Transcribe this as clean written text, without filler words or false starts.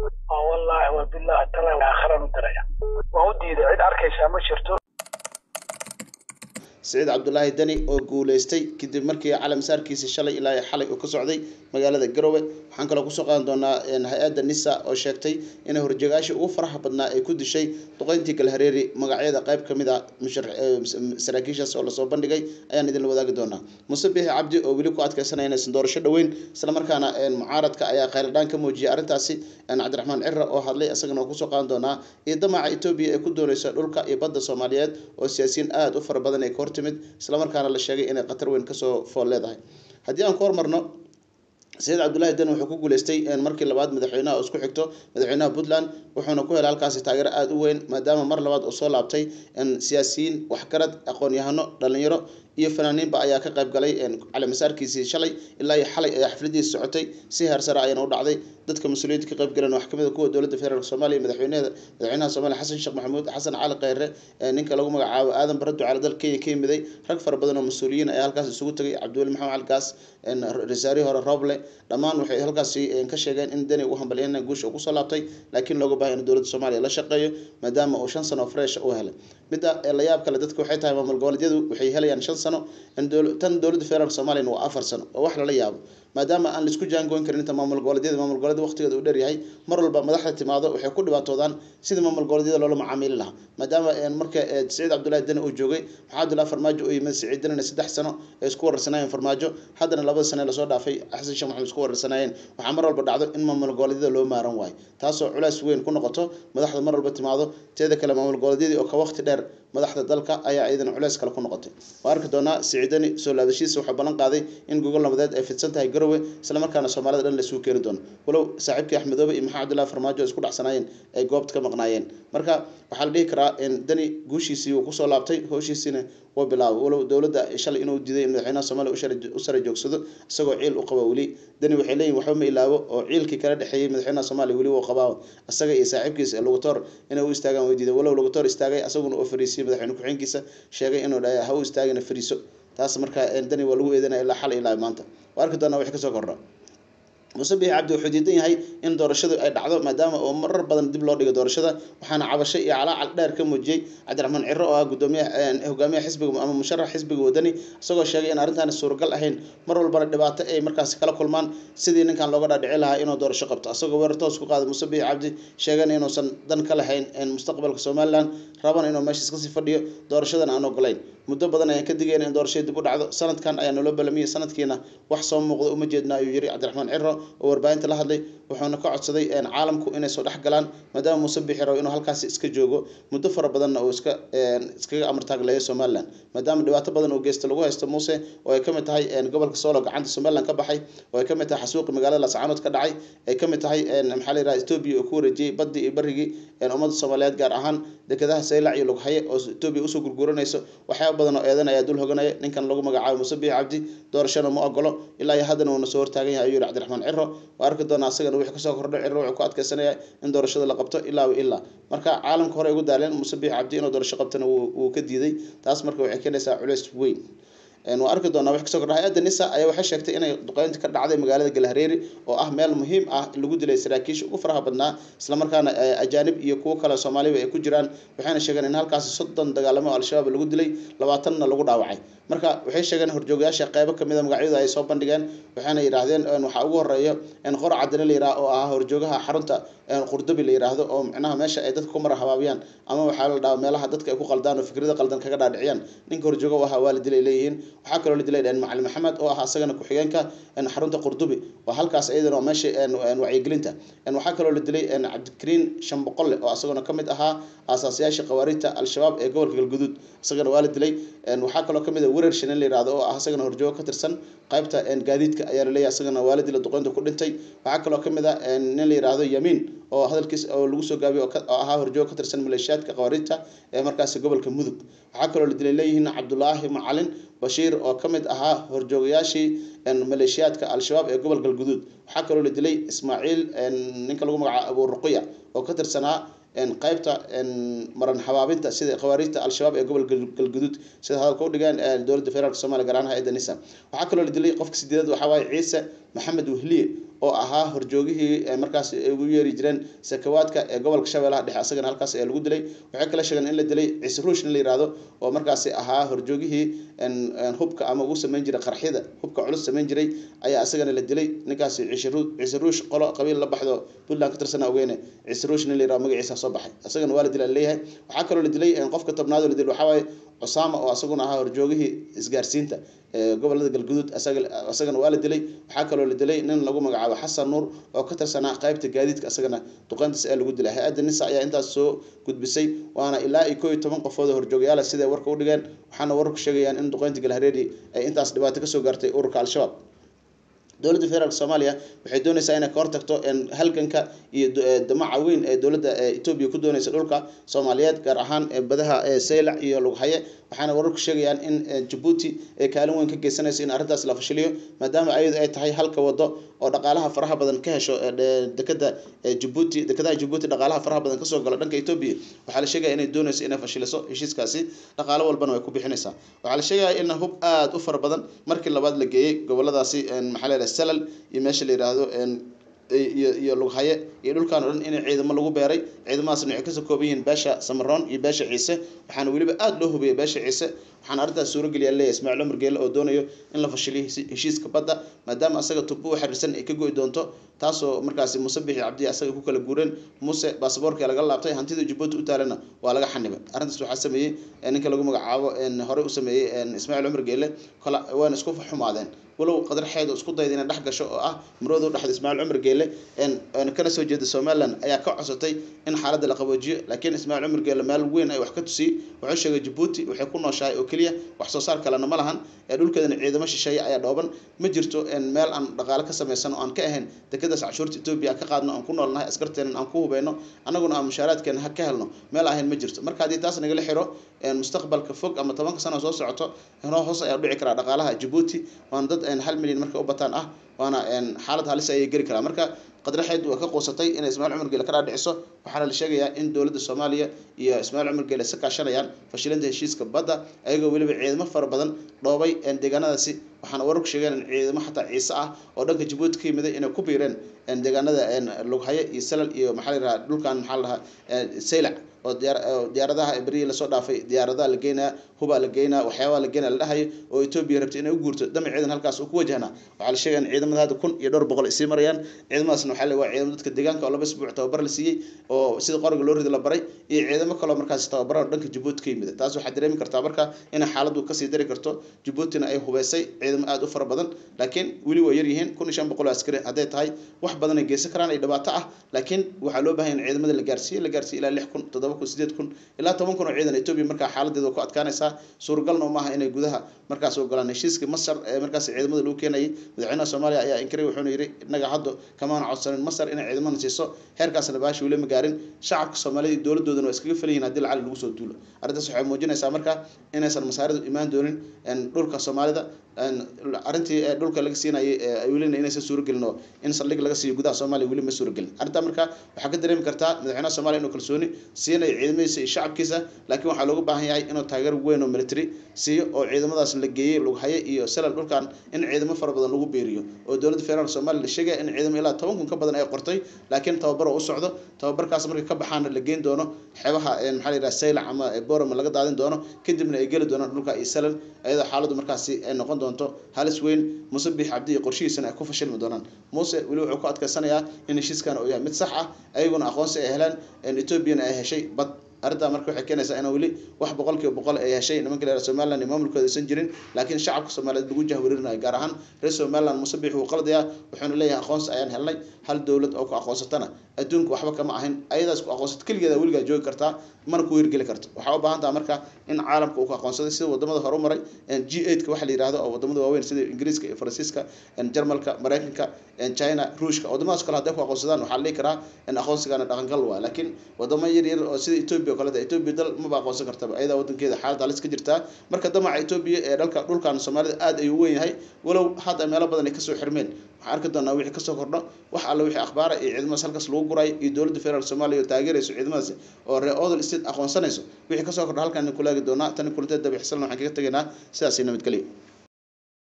والله وبالله ترى آخر مدرية وودي إذا عيد أركيسها ما شرته سعيد عبد الله الدني oo guuleystay kadib markii calam saarkiisa shalay ilaa xalay uu ka socday magaalada Garowe waxaan kale ku soo qaadan doonaa hay'adda NISA oo sheegtay in horjoogayaasha ugu faraha badnaa ay ku dishay duqeyntii Galhareeri magacyada qayb kamid ah saraakiishaas oo la soo bandhigay ayaan idin wadaagi doonaa Muuse Biixi Cabdi oo wili ku adkaysanaya inay doorasho dhaweyn isla markaana mucaaradka ayaa khayladaan ka muujiyay arintaasi Cabdiraxmaan Cirra oo hadlay asagana ku soo qaadan doonaa iyo damaca Itoobiya ee ku doonaysa dhulka iyo badda Soomaaliyeed oo siyaasiyiin aad u fara badan ay ka hortimid isla markaana la sheegay inay qatar weyn ka soo fool leedahay hadii aan ku hormarno سيد عبد الله الدين wuxuu ku guuleystay markii labaad madaxweynaha isku xigto madaxweynaha Puntland wuxuuna ku helay halkaas taageero aad u weyn maadaama mar labaad oo soo laabtay siyaasiyiin wax karad aqoon yahano dhalinyaro iyo fanaaniinba ayaa ka qayb galay cali masaarkiisii shalay ilaa xalay ay xafladiisa socotay si heersare ayana u dhacday dadka mas'uuliyiinta ka qayb galeen wax kamid ah kuwa dawladda federaalka Soomaaliya madaxweynaha Soomaaliya Xasan Sheekh Maxamuud Xasan Cali Khayre ninka lagu magacaabo Aadan Barado cali dalka ka yimiday rag fara badan oo mas'uuliyiin ay halkaas isugu tagay Cabdulle Maxamed Alkaas rasaari hore Roble dhamaan waxay halkaas ka sheegeen in dani uu hambalyeeyay guusha ku soo laabtay laakiin looga baahan dawladda Soomaaliya la shaqeeyo maadaama uu 5 sano fresh u helay midda la yaab kale dadku waxay tahay maamul goboleedyadu waxay helayaan 5 sano tan dawladda federaalka Soomaaliya waa 4 sano oo wax la yaabo maadaama aan la isku jaangoyn karin inta maamul goboleedyada waqtigeedu u dheer yahay mar walba madaxda timaado waxay ku dhibaatoodaan sida maamul goboleedyada loola macaamili lahaa maadaama marka Saciid Cabdullaahi Dani uu joogay Cabdullaahi Farmaajo oo yimid Saciid Dani 3 sano ay isku warsanayeen Farmaajo haddana 2 sano la soo dhaafay Xasan Sheekh Maxamuud isku warsanayeen waxa mar walba dhacdo in maamul goboleedyada loo maaran waay taasoo culays weyn ku noqoto madaxda mar walba timaado teeda kale maamul goboleedyada oo ka waqti dheer madaxda dalka ayaa aydan culays kale ku noqotay waarka doona Saciid Dani soo laabashiisa waxa balan qaaday in Google nabadeed ay fidsan tahay Garowe isla markaana Soomaalida dhan la soo keeni doono walow saaxiibkii Axmed Obe iyo Maxamed Cabdullaahi Farmaajo isku dhacsanaayeen ay goobta ka maqnaayeen marka waxa la dhihi karaa in Dani guushiisii uu ku soo laabtay howshiisina waa bilaabay walow dawladda shalay inuu diiday madaxweynaha Soomaaliya u sare joogsado isagoo ciil u qabo wali Dani waxay leeyihiin waxba ma ilaabo oo ciilkii kala dhaxeeyay madaxweynaha Soomaaliya wali uu qabaa asaga iyo saaxiibkiisa lagu tor inay u istaagaan weydiiday walow lagu tor istaagay asaguna oo fariisay madaxweyne ku xigeenkiisa sheegay inuu ha u istaagina fariiso taas marka Dani waa lagu eedanay ilaa xal ilaa maanta waarka doona wax ka soo kordha Muuse Biixi Cabdi wuxuu diidan yahay in doorashadu ay dhacdo maadaama oo marar badan dib loo dhigo doorashada waxaana cabasho iyo calaacal dheer ka muujiyay Cabdiraxmaan Cirro oo gudoomiyaha hogaamiyaha xisbiga ama musharax xisbiga wadani isagoo sheegay in arrintan suuragal ahayn mar walba dhibaato ay markaas kala kulmaan sidii ninkan looga dhaadhici lahaa inuu doorasho qabto asagoo weerar toos ku qaaday Muuse Biixi Cabdi sheegay inuu san dan ka lahayn in mustaqbalka Soomaaliland raban inuu meesha iska sii fadhiyo doorashadan aan ogolayn muddo badan ay ka digeen in doorashada dib u dhacdo sanadkan ayaa loo balamiyay sanadkiina wax soo muuqdo uma jeedna ayuu yiri Cabdiraxmaan Cirro oo warbaahinta la hadlay wuxuuna ka codsaday caalamku inay soo dhax galaan maadaama Muuse Biixi rabo inuu halkaas iska joogo muddo fara badan oo iskaga amartaagleeyo Soomaaliland maadaama dhibaato badan oo geesta lagu haysto Muuse oo ay kamid tahay gobolka Soolo gacanta Soomaaliland ka baxay oo ay kamid tahay xasuuq magaalada Laascaanood ka dhacay ay kamid tahay maxaa la yiraahdaa Itoobiya oo ku wareejiyay badii iyo barigii ummadda Soomaaliyeed gaar ahaan dekedaha Saylac iyo Lughaye oo Itoobiya u soo gurguranayso waxyaabo badan oo eedan ayaa dul hoganaya ninkan lagu magacaabo Muuse Biixi Cabdi doorashada ma ogolo ilaa haddana uu soo hortaagan yahay ayuu Cabdiraxmaan Cirro waarka doona asagana wixii ka soo kordhay Cirro wuxuu ku adkaysanaya in doorashada la qabto ilaa marka caalamka hore ugu daaleen Muuse Biixi Cabdi inuu doorasho qabtana uu ka diiday taas marka waxay keenaysaa culays weyn oo arki doona wax ka soo kordhay hay'adda NISA ayaa waxay sheegtay inay duqeynta ka dhacday magaalada Galhareeri oo ah meel muhiim ah lagu dilay saraakiisha ugu faraha badnaa isla markaana ajaanib iyo kuwa kale Soomaaliyeed ay ku jiraan waxayna sheegeen in halkaas 30 dagaalamo al-shabaab lagu dilay 20na lagu dhaawacay marka waxay sheegeen horjoogayaasha qaybo kamid ah magacyada ay soo bandhigeen waxaana yiraahdeen waxa ugu horeeyo in qor cadana la yiraahdo oo ah horjoogaha xarunta Qurdubi la yiraahdo oo macnaha meesha ay dadku mar habaabiyaan ama waxa la dhaw meelaha dadka ay ku qaldaan oo fikrada qaldan kaga dhaadhiciyaan ninka horjooga waxa waalid leeyihiin waxa kale oo la dilay Macallin Maxamed oo ah asagana ku xigeenka xarunta Qurdubi waa halkaas ayadana meesha wacyigelinta waxa kale oo la dilay Cabdikariin Shamboqolle oo asagana kamid ahaa aasaasiyaasha qawaariinta al-shabaab ee gobolka Galgaduud asagana waa la dilay waxa kale oo kamid ah wareer shan la yiraahdo oo ah asagana horjooga ka tirsan qaybta gaadiidka ayaa la leeyahay asagana waa la dilay duqeynta ku dhintay waxa kale oo kamid ah nin la yiraahdo Yamin oo hadalkiis oo lagu soo gaabiyo oo ahaa horjooga ka tirsan maleeshiyaadka qawaariinta ee markaas gobolka Mudug waxa kale oo la dilay leeyihiin Cabdullaahi Macallin Bashiir oo kamid ahaa horjoogayaashii maleeshiyaadka al-shabaab ee gobolka Galgaduud waxa kale oo la dilay Ismaaciil ninka lagu magacaabo Abu Ruqayya oo ka tirsanaa qaybta maran habaabinta sida qawaariinta al-shabaab ee gobolka Galgaduud sida hadalka u dhigaan dawladda federaalka Soomaaliya gaar ahaan hay'adda NISA waxa kale oo la dilay qofka sideedad waxa waay Ciise Maxamed Wehliye oo ahaa horjoogihii markaas ay ugu yeeri jireen sakawaadka ee gobolka Shabeellaha Dhexe asagana halkaas ayaa lagu dilay waxay kala sheegeen in la dilay Ciise Ruush in la yiraahdo oo markaas ahaa horjoogihii hubka ama ugu sameyn jiray qarxida hubka culus sameyn jiray ayaa asagana la dilay ninkaas Ciise Ruush qolo qabiil la baxdo Puntland ka tirsan awgeene Ciise Ruush in la yiraahdo magaciisa soo baxay asagana waa la dilay leeyahay waxa kale oo la dilay qofka tobnaad oo la dilay waxa waaye Osama oo asaguna ahaa horjoogihii isgaarsiinta gobolada galguduud asagana waa la dilay waxa kale oo la dilay nin lagu magacaabo Xasan Nuur oo ka tirsanaa qaybta gaadiidka asagana duqayntiis ee lagu dilay hay'adda NISA ayaa intaas soo gudbisay waana ilaa 11 qofood horjoogayaal sida warka u dhigeen waxaana warku sheegayaan in duqaynta Galhareeri ay intaas dhibaato ka soo gaartay ururka Al-Shabaab dowladda federaalka Soomaaliya waxay doonaysaa inay ka hortagto halganka iyo damaca weyn ee dowladda Itoobiya ku doonaysa dhulka Soomaaliyeed gaar ahaan badaha Seylac iyo Lughaye waxaana wararku sheegayaan in Djibouti ay kaalin weyn ka geysanayso in arrintaas la fashiliyo maadaama ayadu ay tahay halka wado oo dhaqaalaha faraha badan ka hesho dekada Djibouti dhaqaalaha faraha badan ka soo gala dhanka Itoobiya waxa la sheegayaa inay doonayso inay fashiliso heshiiskaasi dhaqaale walbana way ku bixinaysaa waxa la sheegayaa in hub aad u fara badan markii labaad la geeyay goboladaasi maxaa salal iyo meesha la yiraahdo iyo Lughaye iyo dhulkan oo dhan in ciidamo lagu beeray ciidamadaasna ay ka soo koobayeen beesha Samaroon iyo beesha Ciise waxaana waliba aad loo hubiyay beesha Ciise waxaan arrintaas suuro galiyay leeyahay Ismaaciil Umar Geele oo doonayo in la fashiliyo heshiiska badda maadaama asaga tubo xiriirsan ay ka go'ay doonto taasoo markaas Muuse Bixi Cabdi asaga ku kala guureen Muuse baasaboorka laga laabtay hantida Djibouti u taalana waa laga xanibay arrintaas waxa sameeyay ninka lagu magacaabo hore u sameeyay Ismaaciil Umar Geele kala waan isku xumaadeen walow qadar xeedo isku dayday inay dhax gasho oo ah maroodo dhaxda Ismaaciil Umar Geele kana soo jeeda Somaliland ayaa ka codsatay in xaaladda la qaboojiyo laakiin Ismaaciil Umar Geele meel weyn ay wax ka tusiyay wuxuu sheegay Djibouti waxay ku nooshahay oo kaliya wax soo saar kale ma lahan dhulkeedana ciidamo shisheeye ayaa dhooban ma jirto meel aan dhaqaale ka sameeysan oo aan ka ahayn dekadaas cashuurta Itoobiya ka qaadno aan ku noolnahay askarteena aan ku hubeyno anaguna aan mushaaraadkeena ka helno meel ahayn ma jirto marka hadii taas naga la xiro mustaqbalka fog ama 10 sano soo socoto inoo hoos ayaa dhici kara dhaqaalaha Djibouti waan dad 1 milyan marka u bataan ah waana xaalad halis ay gari kara marka qadar xeed waa ka qoosatay in Ismaaciil Umar Geele ka dhaadhiciso waxaana la sheegayaa in dowladda Soomaaliya iyo Ismaaciil Umar Geele ka kaashanayaan fashilinta heshiiska badda ayagoo waliba ciidamo fara badan dhoobay deegaanadaasi waxaana wararku sheegeen in ciidamo xataa Ciise ah oo dhanka Djibouti ka yimid inay ku biireen deegaanada Lughaye iyo Salal iyo maxaa la yiraahdaa dhulkan maxaa la dhahaa Seylac oo diyaaradaha bari la soo dhaafay diyaaradaha la geynaa huba la geynaa waxyaabo la geynaa la dhahayo oo Itoobiya rabtay inay u guurto damaceedan halkaas uu ku wajahna waxa la sheegay in ciidamada hada 1200 isii marayaan ciidamadaasna waxa la waa ciidamo dadka deegaanka oo laba isbuuc tababar la siiyay oo sida qoriga loo rido la baray iyo ciidamo kale oo markaas tababar dhanka Djibouti ka yimid taas waxa dareemi kartaa marka in xaaladdu ka sii dari karto Djiboutina ay hubeysay ciidamo aad u fara badan laakiin wali way yar yihiin 1500 askari haday tahay wax badan ay geysan karaan ay dhibaato ah laakiin waxa loo baahan in ciidamada la gaarsiiyo ilaa 6000 7000 ilaa 10,000 oo ciidan Itoobiya marka xaaladeedu ku adkaanaysa suuragalna ma aha inay gudaha markaas oo galaan heshiiska Masar ee markaas ciidamada loo keenay madaxweynaha Soomaaliya ayaa inkiray wuxuu yiri inaga hadda kamaan codsanin Masar inay ciidamada siiso heerkaasna baashi wali ma gaarin shacabka Soomaaliyeed dowladoodana waa iskaga filayeen hadii lacag lagu soo duulo arrintaas waxay muujinaysaa marka inaysan masaaridu imaan doonin dhulka Soomaalida arrintii dhulka laga siinayay ay wali inaysan suuragelino in saldhig laga siiyo gudaha Soomaaliya wali ma suuragelin arrinta marka waxa ka dareemi kartaa madaxweynaha Soomaaliya inuu kalsooni siinay ciidamadiisa shacabkiisa laakiin waxa looga baahan yahay inuu taageero weyn oo military siiyo oo ciidamadaas la geeyay Lughaye iyo Salal dhulkan in ciidamo fara badan lagu beeriyo oo dowladda federaalka Soomaaliya la sheegay in ciidamo ilaa 10,000 ka badan ay qortay laakiin tababar u socdo tababarkaas markay ka baxaan la geyn doono xeebaha maxaa la yiraahdaa Seylac ama Boorama laga daadin doono kadibna ay gali doonaan dhulka iyo Salal ayada xaaladdu markaasi ay noqon doonto halis weyn Muuse Bixi Cabdi qorshihiisana ay ku fashilmi doonaan Muuse wali wuxuu ku adkaysanayaa in heshiiskan uu yahay mid sax ah ayaguna aqoonsi ay helaan in Itoobiya ay heshay bad arrinta marka waxay keenaysaa in wali wax 100% ay heshay nimanka reer Soomaaliland maamulkooda aysan jirin laakiin shacabka Soomaaliyeed lagu jahwareerinayo gaar ahaan reer Soomaaliland Muuse Bixi uu qaldayaa wuxuuna leeyahay aqoonsi ayaan helnay hal dawlad oo ku aqoonsatana adduunka waxba kama ahayn ayadaas ku aqoonsat kaligeeda waliga joogi kartaa mana ku hirgeli karto waxa u baahan tahay marka in caalamka uu ka aqoonsaday sida wadamada horumaray G8 ka waxa la yiraahdo oo wadamada waaweyn sida Ingiriiska iyo Faransiiska Jarmalka Mareykanka China Ruushka wadamadaas kale haday ku aqoonsadaan waxa la dhihi karaa in aqoonsigana dhaqan gal waa laakiin wadamo yar yar oo sida Itoobiya kale Itoobiya dal ma aqoonsan kartaa ayada wadankeeda xaalad halis ka jirta marka damaca Itoobiya ee dhulkan Soomaalida aad ay u weyn yahay walow hadda meelo badan ay ka soo xirmeen waxa arki doonaa wixii ka soo kordho wax alla wixii akhbaar iyo ciidamada halkaas lagu guray iyo dowladda federaalka Soomaaliya oo taageerayso ciidamadaas oo reer state aqoonsanayso wixii ka soo kordho halkan ku laagi doonaa tan kulanteeda bixsan waxaan kaga tageynaa sidaas nabadgelyo